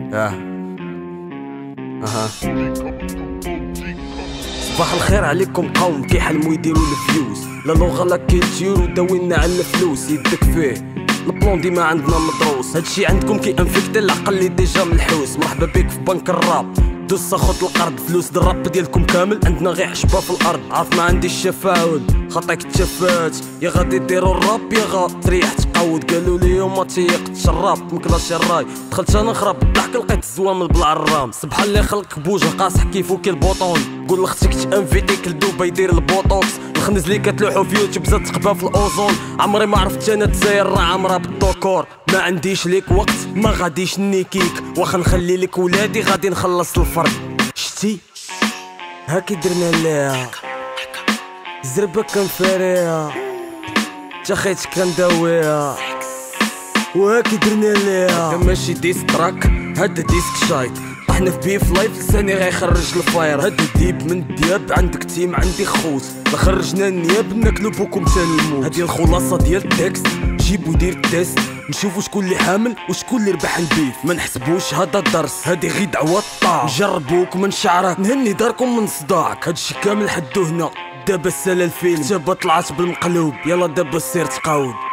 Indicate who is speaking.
Speaker 1: اها صباح الخير عليكم قوم، كيحلموا يديروا الفيوز، لا لغه لا كيتير وداوينا على الفلوس، يدك فيه البلون ديما عندنا مدروس، هادشي عندكم كينفكت العقل اللي ديجا ملحوس. مرحبا بك في بنك الراب، دوس خد القرض، فلوس الراب ديالكم كامل عندنا غير حشبه في الارض. عارف ما عنديش الشفاول خطيك تشفات، يا غادي ديروا الراب يا غا تريح تقود. قالوا لي وما تيقتش الراب مكلاش الراي، دخلت انا نخرب الضحك لقيت الزوامل بالعرام. سبحان اللي خلق بوجه قاصح كيفو كي البوطون، قول لختك تانفيتيك لدبي يدير البوتوكس. الخنز اللي كتلوحو في يوتيوب زاد تقبى في الاوزون. عمري ما عرفت انا تساير راه عامره بالدوكور، ما عنديش ليك وقت ما غاديش نيكيك، واخا نخلي لك ولادي غادي نخلص الفرد. شتي هاكي درنا ليها زربة كنفاريها، تا خيتك كنداويها وهاكي درنا ليها. هدا ماشي ديس تراك هدا ديسك شايط، طحنا في بيف لايف لساني غيخرج الفاير. هدا ديب من الدياب عندك تيم عندي خوت، لا خرجنا النياب ناكلو بوكم تا الموت. هادي الخلاصة ديال التكست، جيب ودير التيست نشوفو شكون اللي حامل وشكون اللي ربح البيف. ما نحسبوش هذا الدرس، هادي غي دعوة طاع، نجربوك من شعرك نهني داركم من صداعك. هادشي كامل حدو هنا، دابا سالا الفيلم كتابة طلعت بالمقلوب، يلا دابا سير تقاود.